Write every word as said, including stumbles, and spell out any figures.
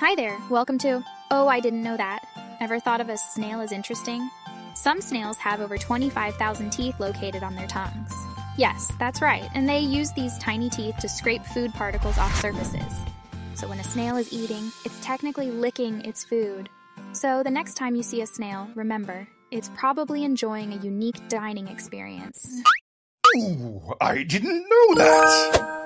Hi there, welcome to... Oh, I didn't know that. Ever thought of a snail as interesting? Some snails have over twenty-five thousand teeth located on their tongues. Yes, that's right, and they use these tiny teeth to scrape food particles off surfaces. So when a snail is eating, it's technically licking its food. So the next time you see a snail, remember, it's probably enjoying a unique dining experience. Ooh, I didn't know that!